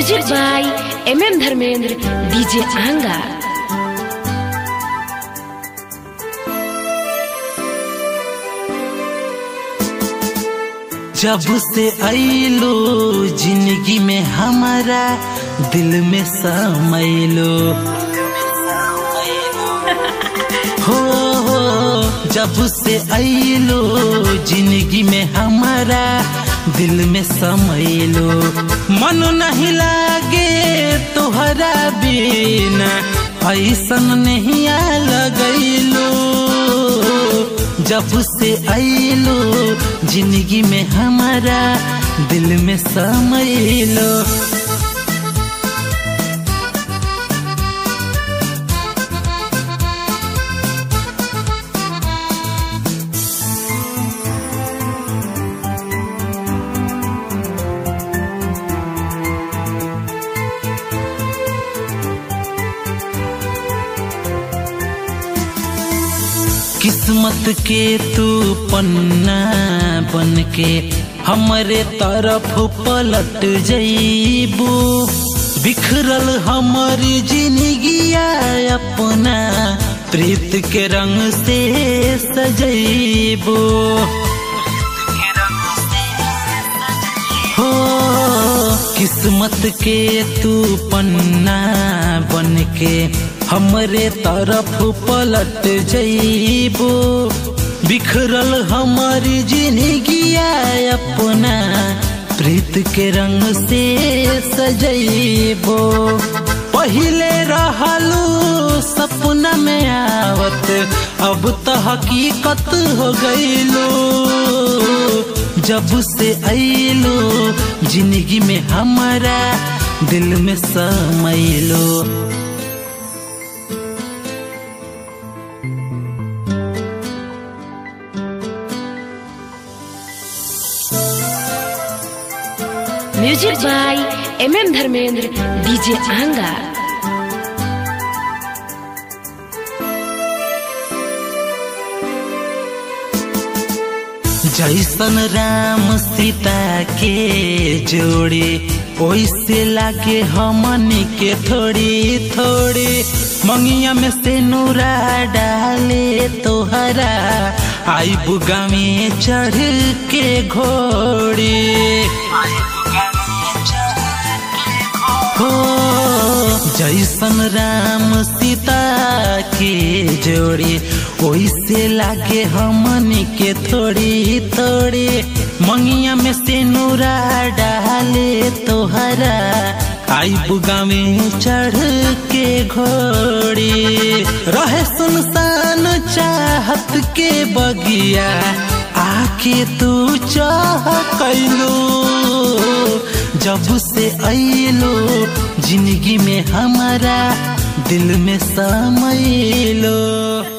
Music by MM Dharmendra DJ आहंगा। जब से आइलो जिंदगी में हमारा दिल में समैलो हो जब से आइलो जिंदगी में हमारा दिल में समैलो। मन नहीं लागे तोहरा बिना ऐसन नहीं लगैलो। जब से आइलो जिंदगी में हमारा दिल में समैलो। किस्मत के तू पन्ना बन के हमारे तरफ पलट जइबू। बिखरल हमारी जिंदगिया अपना प्रीत के रंग से सजइबू। हो किस्मत के तू पन्ना बन के हमरे तरफ पलट जइबो। बिखरल हमारी जिंदगिया अपना प्रीत के रंग से सजइबो। पहले रहलू सपना में आवत अब तो हकीकत हो गइलो। जब से आइलो जिंदगी में हमारा दिल में समैलो। Music by MM Dharmendra DJ आहंगा। जैसन राम सीता के जोड़ी ओइसे लागे हमनी के थोड़ी थोड़ी। मंगिया में से नूरा डाले तोहरा आई बुगा में चढ़ के घोड़ी। हो जैसन राम सीता के जोड़ी ओइसे लागे हमनी के थोड़ी थोड़ी। मंगिया में से नूरा डाले तोहरा आई बुगा में चढ़ के घोड़ी। रहे सुनसान चाहत के बगिया आके तू चाह कैलो। जब से आइलो जिंदगी में हमारा दिल में समैलो।